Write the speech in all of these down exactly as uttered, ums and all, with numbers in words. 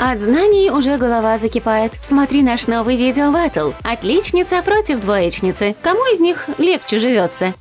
От знаний уже голова закипает. Смотри наш новый видео-баттл. Отличница против двоечницы. Кому из них легче живется?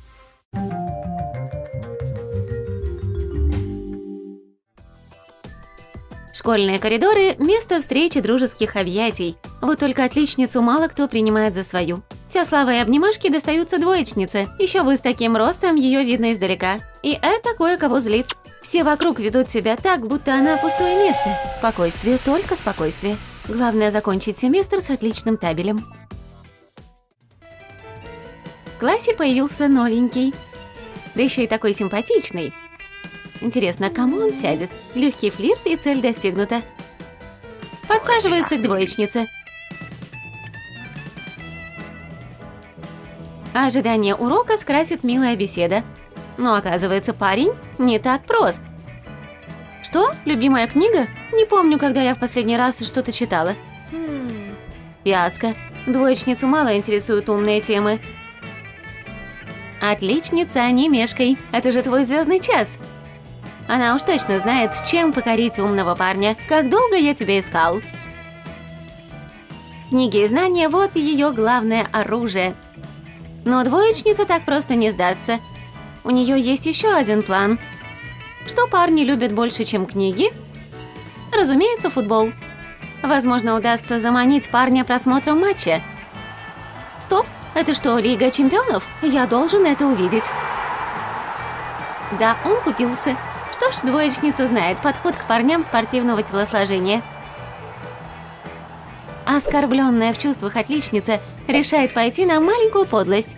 Школьные коридоры – место встречи дружеских объятий. Вот только отличницу мало кто принимает за свою. Вся слава и обнимашки достаются двоечнице. Еще вы с таким ростом ее видно издалека. И это кое-кого злит. Все вокруг ведут себя так, будто она пустое место. Спокойствие, только спокойствие. Главное закончить семестр с отличным табелем. В классе появился новенький. Да еще и такой симпатичный. Интересно, кому он сядет? Легкий флирт, и цель достигнута. Подсаживается к двоечнице. Ожидание урока скрасит милая беседа. Но оказывается, парень не так прост. Что? Любимая книга? Не помню, когда я в последний раз что-то читала. Фиаско. Двоечницу мало интересуют умные темы. Отличница, не мешкай. Это же твой звездный час. Она уж точно знает, чем покорить умного парня. Как долго я тебя искал. Книги и знания – вот ее главное оружие. Но двоечница так просто не сдастся. У нее есть еще один план. Что парни любят больше, чем книги? Разумеется, футбол. Возможно, удастся заманить парня просмотром матча. Стоп, это что, Лига чемпионов? Я должен это увидеть. Да, он купился. Что ж, двоечница знает подход к парням спортивного телосложения. Оскорбленная в чувствах отличница решает пойти на маленькую подлость.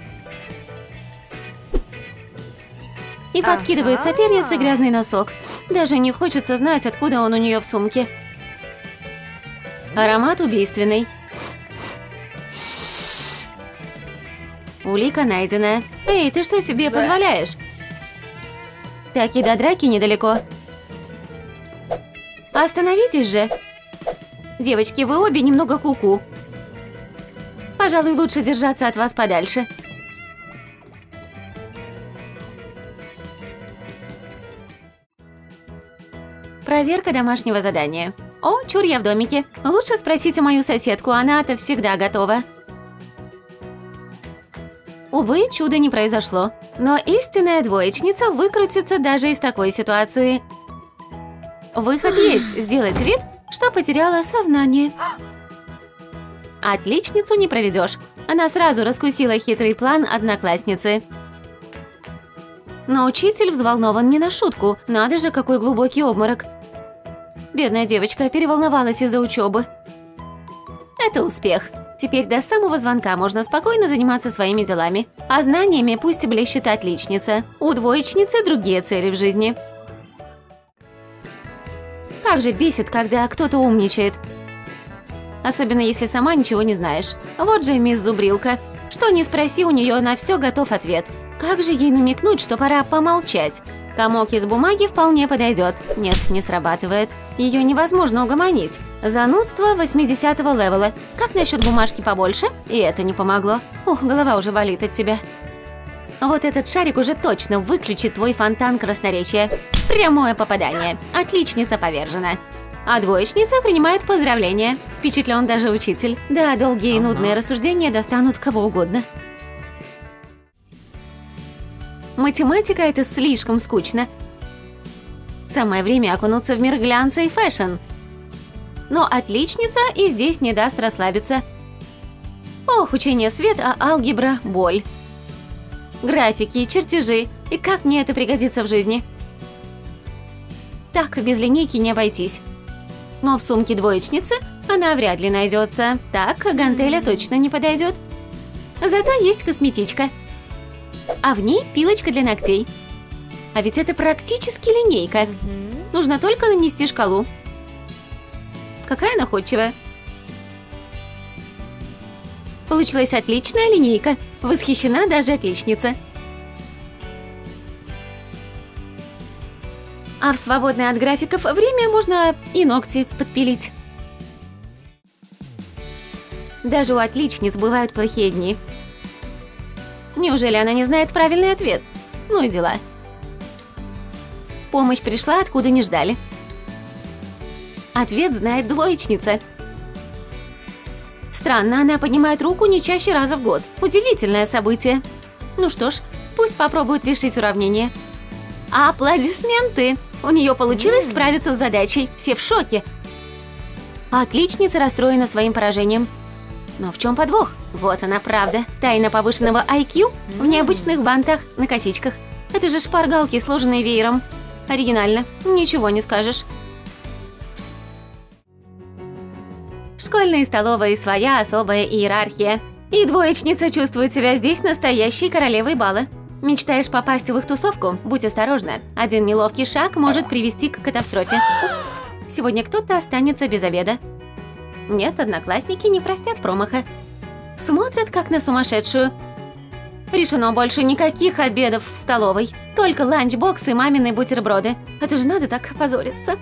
И подкидывает сопернице грязный носок. Даже не хочется знать, откуда он у нее в сумке. Аромат убийственный. Улика найдена. Эй, ты что себе позволяешь? Так и до драки недалеко. Остановитесь же. Девочки, вы обе немного куку. Пожалуй, лучше держаться от вас подальше. Проверка домашнего задания. О, чур, я в домике. Лучше спросите мою соседку, она-то всегда готова. Увы, чуда не произошло. Но истинная двоечница выкрутится даже из такой ситуации. Выход есть – сделать вид, что потеряла сознание. Отличницу не проведешь. Она сразу раскусила хитрый план одноклассницы. Но учитель взволнован не на шутку. Надо же, какой глубокий обморок. Бедная девочка переволновалась из-за учебы. Это успех. Теперь до самого звонка можно спокойно заниматься своими делами. А знаниями пусть блещет отличница. У двоечницы другие цели в жизни. Как же бесит, когда кто-то умничает. Особенно если сама ничего не знаешь. Вот же мисс Зубрилка. Что ни спроси, у нее на все готов ответ. Как же ей намекнуть, что пора помолчать? Комок из бумаги вполне подойдет. Нет, не срабатывает. Ее невозможно угомонить. Занудство восьмидесятого левела. Как насчет бумажки побольше? И это не помогло. Ух, голова уже болит от тебя. Вот этот шарик уже точно выключит твой фонтан красноречия. Прямое попадание. Отличница повержена. А двоечница принимает поздравления. Впечатлен даже учитель. Да, долгие и нудные рассуждения достанут кого угодно. Математика – это слишком скучно. Самое время окунуться в мир глянца и фэшн. Но отличница и здесь не даст расслабиться. Ох, учение свет, а алгебра – боль. Графики, чертежи. И как мне это пригодится в жизни? Так, без линейки не обойтись. Но в сумке двоечницы она вряд ли найдется. Так, гантеля точно не подойдет. Зато есть косметичка. А в ней пилочка для ногтей. А ведь это практически линейка. Нужно только нанести шкалу. Какая находчивая. Получилась отличная линейка. Восхищена даже отличница. А в свободное от графиков время можно и ногти подпилить. Даже у отличниц бывают плохие дни. Неужели она не знает правильный ответ? Ну и дела. Помощь пришла, откуда не ждали. Ответ знает двоечница. Странно, она поднимает руку не чаще раза в год. Удивительное событие. Ну что ж, пусть попробует решить уравнение. Аплодисменты! У нее получилось справиться с задачей. Все в шоке. Отличница расстроена своим поражением. Но в чем подвох? Вот она правда. Тайна повышенного ай кью в необычных бантах на косичках. Это же шпаргалки, сложенные веером. Оригинально. Ничего не скажешь. В школьной столовой своя особая иерархия. И двоечница чувствует себя здесь настоящей королевой бала. Мечтаешь попасть в их тусовку? Будь осторожна. Один неловкий шаг может привести к катастрофе. Упс. Сегодня кто-то останется без обеда. Нет, одноклассники не простят промаха. Смотрят, как на сумасшедшую. Решено больше никаких обедов в столовой. Только ланчбокс и мамины бутерброды. Это же надо так позориться.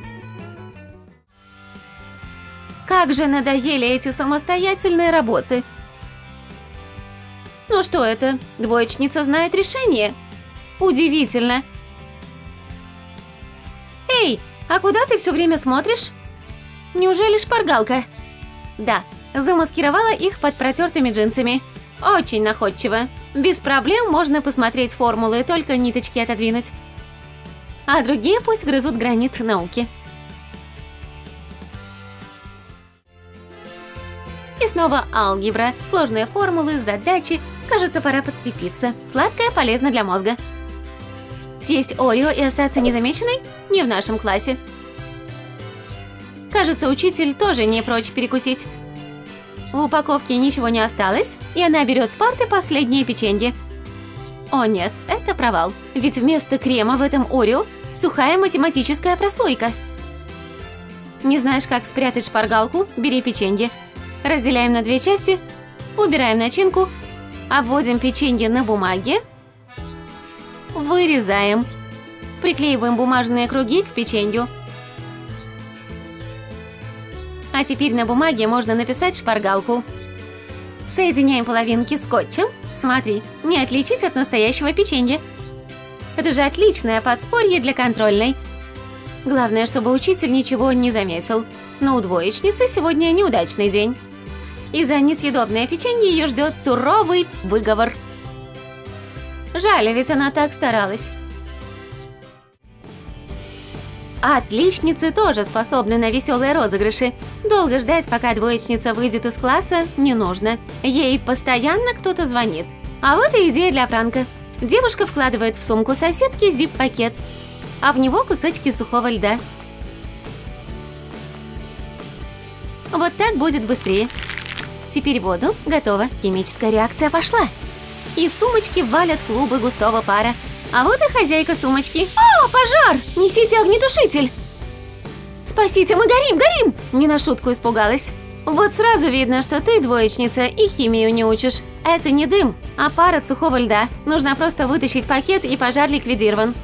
Как же надоели эти самостоятельные работы. Ну что это? Двоечница знает решение? Удивительно. Эй, а куда ты все время смотришь? Неужели шпаргалка? Да, замаскировала их под протертыми джинсами. Очень находчиво. Без проблем можно посмотреть формулы, только ниточки отодвинуть. А другие пусть грызут гранит науки. И снова алгебра, сложные формулы, задачи. Кажется, пора подкрепиться. Сладкое полезно для мозга. Съесть Орео и остаться незамеченной? Не в нашем классе. Кажется, учитель тоже не прочь перекусить. В упаковке ничего не осталось, и она берет с парты последнее печенье. О нет, это провал. Ведь вместо крема в этом Орео сухая математическая прослойка. Не знаешь, как спрятать шпаргалку? Бери печенье. Разделяем на две части, убираем начинку, обводим печенье на бумаге, вырезаем, приклеиваем бумажные круги к печенью. А теперь на бумаге можно написать шпаргалку. Соединяем половинки скотчем. Смотри, не отличить от настоящего печенья. Это же отличное подспорье для контрольной. Главное, чтобы учитель ничего не заметил. Но у двоечницы сегодня неудачный день. И за несъедобное печенье ее ждет суровый выговор. Жаль, ведь она так старалась. Отличницы тоже способны на веселые розыгрыши. Долго ждать, пока двоечница выйдет из класса, не нужно. Ей постоянно кто-то звонит. А вот и идея для пранка. Девушка вкладывает в сумку соседки зип-пакет, а в него кусочки сухого льда. Вот так будет быстрее. Теперь воду. Готово. Химическая реакция пошла. Из сумочки валят клубы густого пара. А вот и хозяйка сумочки. О, пожар! Несите огнетушитель! Спасите, мы горим, горим! Не на шутку испугалась. Вот сразу видно, что ты двоечница и химию не учишь. Это не дым, а пар от сухого льда. Нужно просто вытащить пакет, и пожар ликвидирован.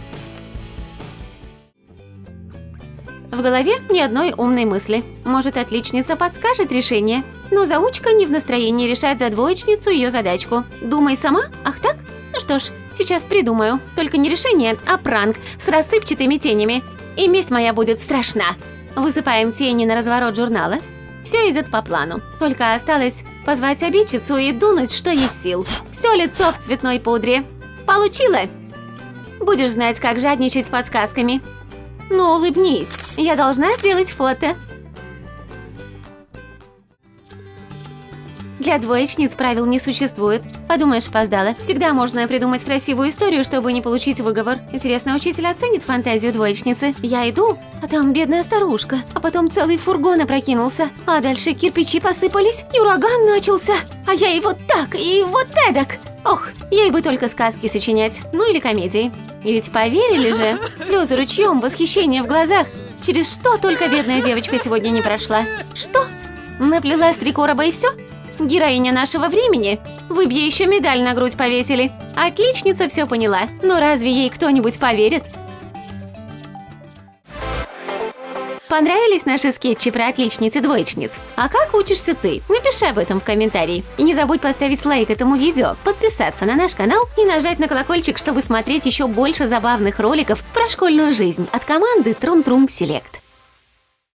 В голове ни одной умной мысли. Может, отличница подскажет решение. Но заучка не в настроении решать за двоечницу ее задачку. Думай сама? Ах так? Ну что ж, сейчас придумаю. Только не решение, а пранк с рассыпчатыми тенями. И месть моя будет страшна. Высыпаем тени на разворот журнала. Все идет по плану. Только осталось позвать обидчицу и дунуть, что есть сил. Все лицо в цветной пудре. Получила? Будешь знать, как жадничать подсказками. Ну, улыбнись. Я должна сделать фото. Для двоечниц правил не существует. Подумаешь, опоздала. Всегда можно придумать красивую историю, чтобы не получить выговор. Интересно, учитель оценит фантазию двоечницы? Я иду, а там бедная старушка. А потом целый фургон опрокинулся. А дальше кирпичи посыпались, и ураган начался. А я и вот так, и вот эдак. Ох, ей бы только сказки сочинять. Ну или комедии. И ведь поверили же. Слезы ручьем, восхищение в глазах. Через что только бедная девочка сегодня не прошла. Что? Наплелась три короба и все? Героиня нашего времени? Вы бы ей еще медаль на грудь повесили. Отличница все поняла. Но разве ей кто-нибудь поверит? Понравились наши скетчи про отличниц и двоечниц? А как учишься ты? Напиши об этом в комментарии. И не забудь поставить лайк этому видео, подписаться на наш канал и нажать на колокольчик, чтобы смотреть еще больше забавных роликов про школьную жизнь от команды Трум Трум Селект.